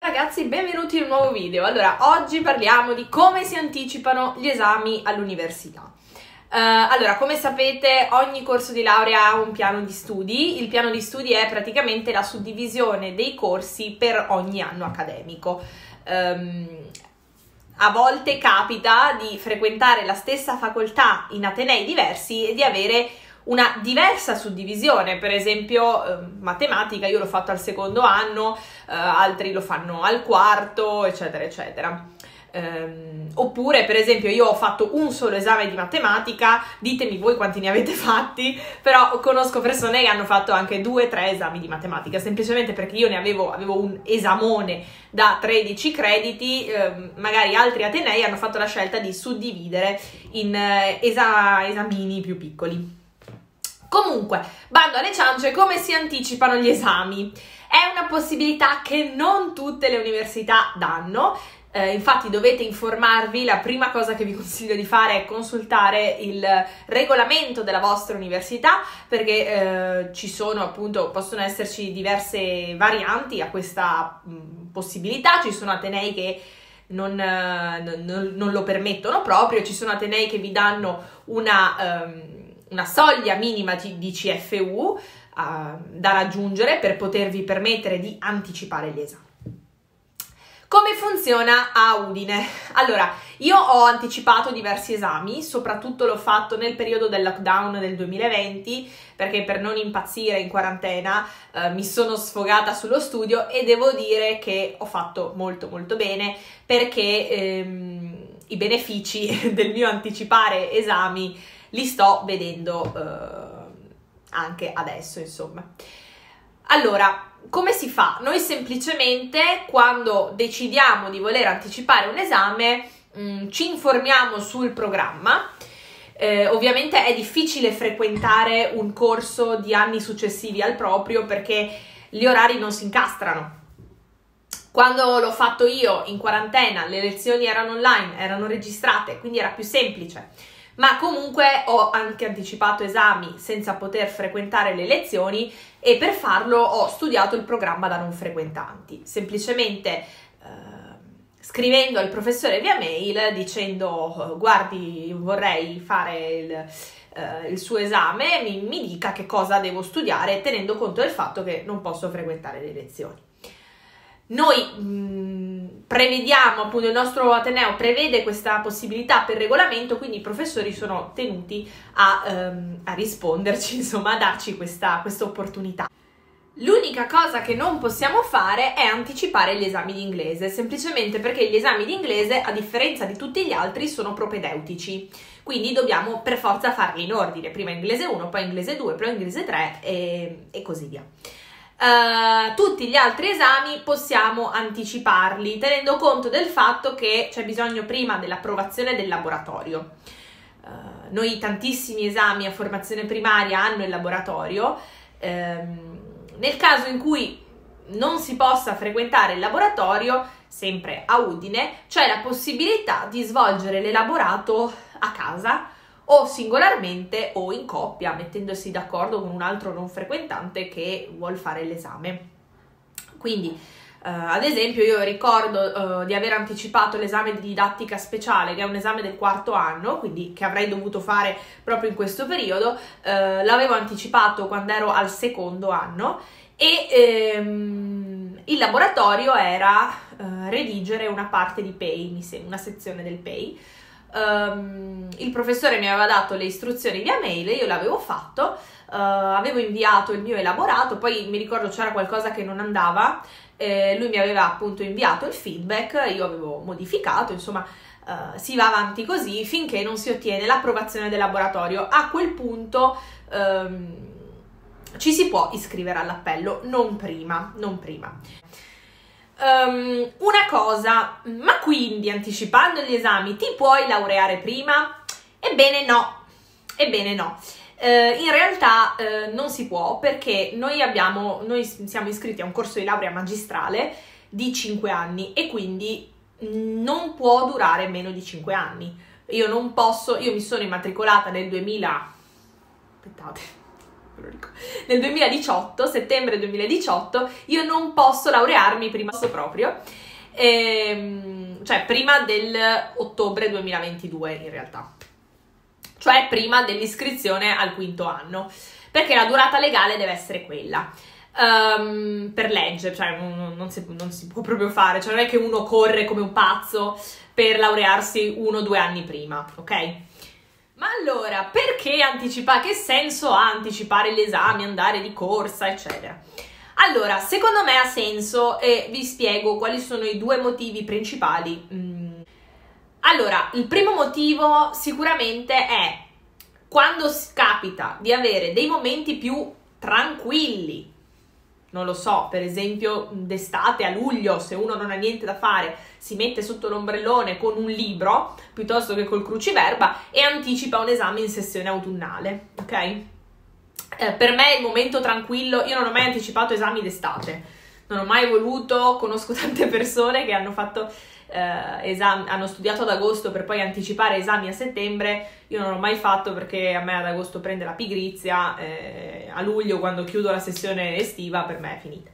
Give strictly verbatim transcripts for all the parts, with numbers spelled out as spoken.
Ragazzi, benvenuti in un nuovo video. Allora, oggi parliamo di come si anticipano gli esami all'università. Uh, allora, come sapete, ogni corso di laurea ha un piano di studi. Il piano di studi è praticamente la suddivisione dei corsi per ogni anno accademico. Um, a volte capita di frequentare la stessa facoltà in atenei diversi e di avere una diversa suddivisione. Per esempio eh, matematica io l'ho fatto al secondo anno, eh, altri lo fanno al quarto, eccetera eccetera. Ehm, oppure per esempio io ho fatto un solo esame di matematica, ditemi voi quanti ne avete fatti, però conosco persone che hanno fatto anche due tre esami di matematica, semplicemente perché io ne avevo, avevo un esamone da tredici crediti. Eh, magari altri atenei hanno fatto la scelta di suddividere in eh, esa esamini più piccoli. Comunque, bando alle ciance, come si anticipano gli esami? È una possibilità che non tutte le università danno, eh, infatti dovete informarvi. La prima cosa che vi consiglio di fare è consultare il regolamento della vostra università, perché eh, ci sono appunto, possono esserci diverse varianti a questa mh, possibilità. Ci sono atenei che non, non, non lo permettono proprio, ci sono atenei che vi danno una... Um, una soglia minima di C F U uh, da raggiungere per potervi permettere di anticipare gli esami. Come funziona a Udine? Allora, io ho anticipato diversi esami, soprattutto l'ho fatto nel periodo del lockdown del duemilaventi, perché per non impazzire in quarantena uh, mi sono sfogata sullo studio e devo dire che ho fatto molto molto bene, perché ehm, i benefici del mio anticipare esami li sto vedendo eh, anche adesso, insomma. Allora, come si fa? Noi semplicemente, quando decidiamo di voler anticipare un esame, mh, ci informiamo sul programma. Eh, ovviamente è difficile frequentare un corso di anni successivi al proprio, perché gli orari non si incastrano. Quando l'ho fatto io in quarantena, le lezioni erano online, erano registrate, quindi era più semplice. Ma comunque ho anche anticipato esami senza poter frequentare le lezioni, e per farlo ho studiato il programma da non frequentanti, semplicemente eh, scrivendo al professore via mail dicendo: guardi, vorrei fare il, eh, il suo esame, mi, mi dica che cosa devo studiare, tenendo conto del fatto che non posso frequentare le lezioni. Noi mh, prevediamo, appunto il nostro ateneo prevede questa possibilità per regolamento, quindi i professori sono tenuti a, um, a risponderci, insomma a darci questa, questa opportunità. L'unica cosa che non possiamo fare è anticipare gli esami di inglese, semplicemente perché gli esami di inglese, a differenza di tutti gli altri, sono propedeutici, quindi dobbiamo per forza farli in ordine, prima inglese uno, poi inglese due, poi inglese tre e, e così via. Uh, tutti gli altri esami possiamo anticiparli, tenendo conto del fatto che c'è bisogno prima dell'approvazione del laboratorio. Uh, noi tantissimi esami a formazione primaria hanno il laboratorio. Um, nel caso in cui non si possa frequentare il laboratorio, sempre a Udine, c'è la possibilità di svolgere l'elaborato a casa, o singolarmente o in coppia, mettendosi d'accordo con un altro non frequentante che vuol fare l'esame. Quindi, eh, ad esempio, io ricordo eh, di aver anticipato l'esame di didattica speciale, che è un esame del quarto anno, quindi che avrei dovuto fare proprio in questo periodo. Eh, l'avevo anticipato quando ero al secondo anno e ehm, il laboratorio era eh, redigere una parte di P E I, mi sembra, una sezione del P E I. Um, il professore mi aveva dato le istruzioni via mail, io l'avevo fatto, uh, avevo inviato il mio elaborato, poi mi ricordo c'era qualcosa che non andava, eh, lui mi aveva appunto inviato il feedback, io avevo modificato, insomma uh, si va avanti così finché non si ottiene l'approvazione del laboratorio. A quel punto um, ci si può iscrivere all'appello, non prima, non prima. Um, una cosa, ma quindi anticipando gli esami ti puoi laureare prima? Ebbene no, ebbene no. Uh, in realtà uh, non si può, perché noi abbiamo, noi siamo iscritti a un corso di laurea magistrale di cinque anni e quindi non può durare meno di cinque anni. Io non posso, io mi sono immatricolata nel duemila, aspettate, ve lo dico, nel duemiladiciotto, settembre duemiladiciotto, io non posso laurearmi prima proprio, ehm, cioè prima del ottobre duemilaventidue in realtà, cioè prima dell'iscrizione al quinto anno, perché la durata legale deve essere quella. Um, per legge, cioè non, non, si, non si può proprio fare, cioè non è che uno corre come un pazzo per laurearsi uno o due anni prima, ok? Ma allora, perché anticipare? Che senso ha anticipare gli esami, andare di corsa, eccetera? Allora, secondo me ha senso e vi spiego quali sono i due motivi principali. Mm. Allora, il primo motivo sicuramente è quando capita di avere dei momenti più tranquilli. Non lo so, per esempio d'estate a luglio, se uno non ha niente da fare, si mette sotto l'ombrellone con un libro piuttosto che col cruciverba e anticipa un esame in sessione autunnale, ok? Eh, per me il momento tranquillo, io non ho mai anticipato esami d'estate, non ho mai voluto, conosco tante persone che hanno fatto eh, esami, hanno studiato ad agosto per poi anticipare esami a settembre. Io non l'ho mai fatto perché a me ad agosto prende la pigrizia, eh, a luglio quando chiudo la sessione estiva per me è finita.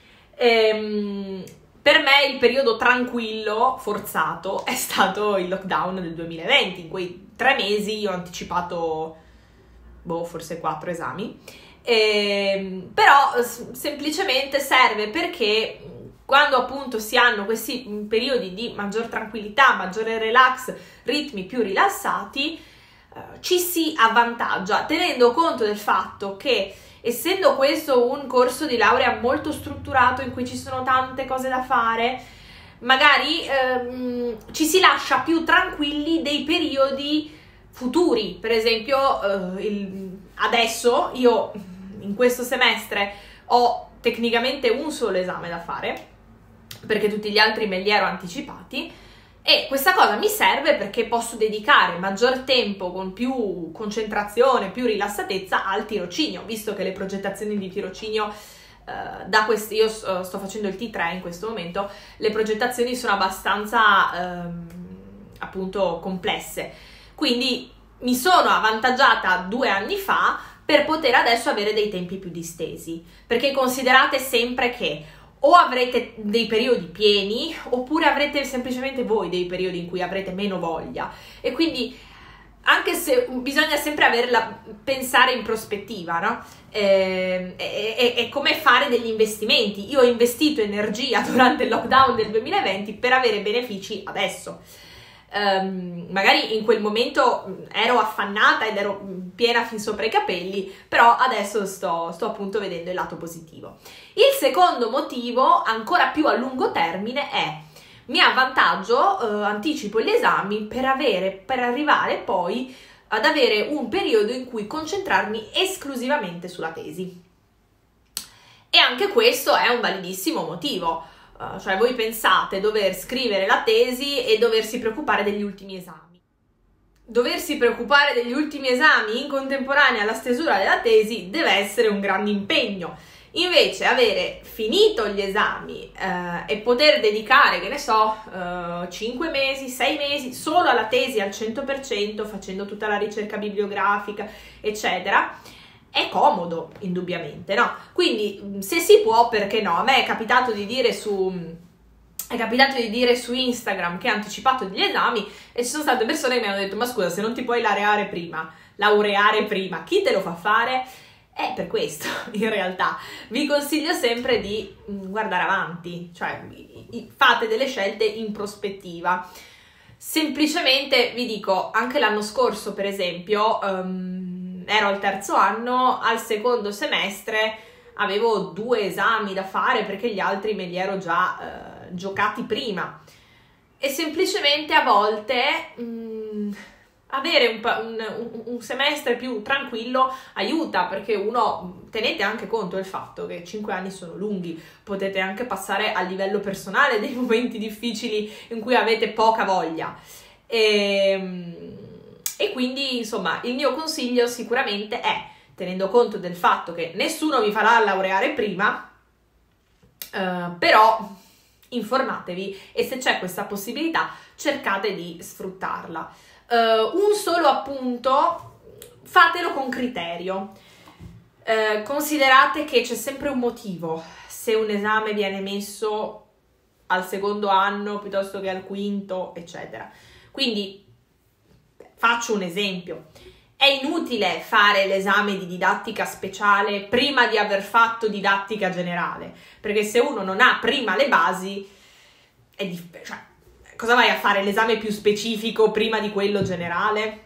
Ehm, per me il periodo tranquillo, forzato, è stato il lockdown del duemilaventi, in quei tre mesi io ho anticipato, boh, forse quattro esami, ehm, però s- semplicemente serve perché quando appunto si hanno questi periodi di maggior tranquillità, maggiore relax, ritmi più rilassati, ci si avvantaggia, tenendo conto del fatto che, essendo questo un corso di laurea molto strutturato in cui ci sono tante cose da fare, magari ehm, ci si lascia più tranquilli dei periodi futuri. Per esempio eh, il, adesso io in questo semestre ho tecnicamente un solo esame da fare perché tutti gli altri me li ero anticipati. E questa cosa mi serve perché posso dedicare maggior tempo con più concentrazione, più rilassatezza al tirocinio, visto che le progettazioni di tirocinio, eh, da questi, io sto facendo il T tre in questo momento, le progettazioni sono abbastanza ehm, appunto complesse. Quindi mi sono avvantaggiata due anni fa per poter adesso avere dei tempi più distesi, perché considerate sempre che o avrete dei periodi pieni oppure avrete semplicemente voi dei periodi in cui avrete meno voglia, e quindi anche se bisogna sempre averla, pensare in prospettiva, no? E, e, e come fare degli investimenti. Io ho investito energia durante il lockdown del duemilaventi per avere benefici adesso. Um, magari in quel momento ero affannata ed ero piena fin sopra i capelli, però adesso sto, sto appunto vedendo il lato positivo. Il secondo motivo, ancora più a lungo termine, è mi avvantaggio, eh, anticipo gli esami per avere, per arrivare poi ad avere un periodo in cui concentrarmi esclusivamente sulla tesi. E anche questo è un validissimo motivo. Uh, cioè voi pensate dover scrivere la tesi e doversi preoccupare degli ultimi esami. Doversi preoccupare degli ultimi esami in contemporanea alla stesura della tesi deve essere un grande impegno. Invece avere finito gli esami uh, e poter dedicare, che ne so, uh, cinque mesi, sei mesi solo alla tesi al cento per cento, facendo tutta la ricerca bibliografica, eccetera, è comodo, indubbiamente, no? Quindi, se si può, perché no? A me è capitato di dire su è capitato di dire su Instagram che ha anticipato gli esami e ci sono state persone che mi hanno detto: ma scusa, se non ti puoi laureare prima, laureare prima, chi te lo fa fare? È per questo, in realtà. Vi consiglio sempre di guardare avanti, cioè fate delle scelte in prospettiva. Semplicemente vi dico, anche l'anno scorso, per esempio, um, ero al terzo anno, al secondo semestre avevo due esami da fare perché gli altri me li ero già eh, giocati prima, e semplicemente a volte mh, avere un, un, un semestre più tranquillo aiuta, perché uno, tenete anche conto del fatto che cinque anni sono lunghi, potete anche passare a livello personale dei momenti difficili in cui avete poca voglia. E, E quindi, insomma, il mio consiglio sicuramente è, tenendo conto del fatto che nessuno vi farà laureare prima, eh, però informatevi e se c'è questa possibilità cercate di sfruttarla. Eh, un solo appunto, fatelo con criterio. Eh, considerate che c'è sempre un motivo se un esame viene messo al secondo anno piuttosto che al quinto, eccetera. Quindi faccio un esempio. È inutile fare l'esame di didattica speciale prima di aver fatto didattica generale, perché se uno non ha prima le basi, è dif- cioè, cosa vai a fare l'esame più specifico prima di quello generale?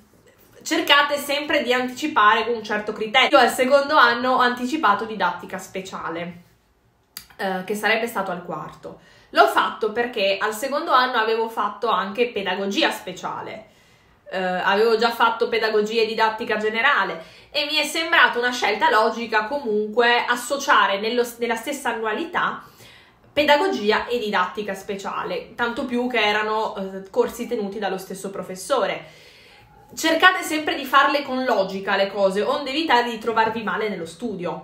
Cercate sempre di anticipare con un certo criterio. Io al secondo anno ho anticipato didattica speciale, eh, che sarebbe stato al quarto. L'ho fatto perché al secondo anno avevo fatto anche pedagogia speciale. Uh, avevo già fatto pedagogia e didattica generale e mi è sembrata una scelta logica comunque associare nello, nella stessa annualità pedagogia e didattica speciale, tanto più che erano uh, corsi tenuti dallo stesso professore. Cercate sempre di farle con logica le cose, onde evitare di trovarvi male nello studio.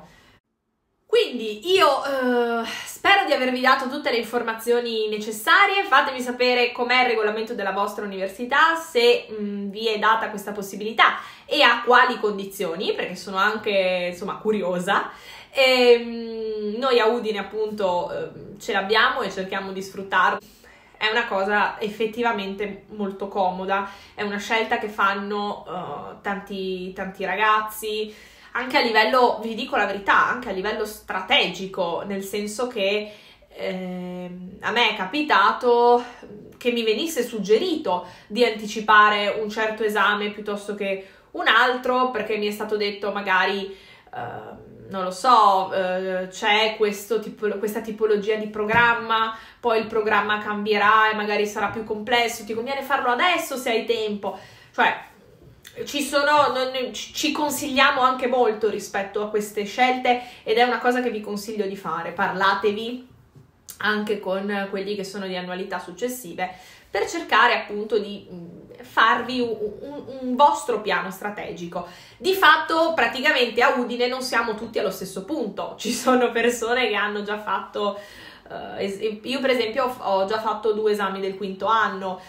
Quindi io uh, spero di avervi dato tutte le informazioni necessarie. Fatemi sapere com'è il regolamento della vostra università, se mh, vi è data questa possibilità e a quali condizioni, perché sono anche, insomma, curiosa. E, mh, noi a Udine appunto uh, ce l'abbiamo e cerchiamo di sfruttarlo. È una cosa effettivamente molto comoda, è una scelta che fanno uh, tanti, tanti ragazzi, anche a livello, vi dico la verità, anche a livello strategico, nel senso che eh, a me è capitato che mi venisse suggerito di anticipare un certo esame piuttosto che un altro, perché mi è stato detto magari, eh, non lo so, eh, c'è questo tipo, questa tipologia di programma, poi il programma cambierà e magari sarà più complesso, ti conviene farlo adesso se hai tempo, cioè ci sono, non, ci consigliamo anche molto rispetto a queste scelte ed è una cosa che vi consiglio di fare. Parlatevi anche con quelli che sono di annualità successive per cercare appunto di farvi un, un, un vostro piano strategico. Di fatto praticamente a Udine non siamo tutti allo stesso punto, ci sono persone che hanno già fatto Uh, io per esempio ho, ho già fatto due esami del quinto anno,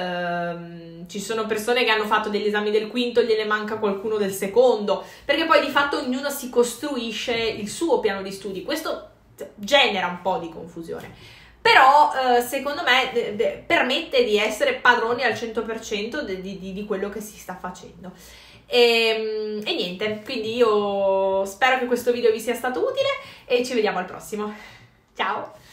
uh, ci sono persone che hanno fatto degli esami del quinto e gliene manca qualcuno del secondo, perché poi di fatto ognuno si costruisce il suo piano di studi. Questo genera un po' di confusione, però uh, secondo me de- de- permette di essere padroni al cento per cento di, di, di quello che si sta facendo. E, e niente, quindi io spero che questo video vi sia stato utile e ci vediamo al prossimo. Ciao!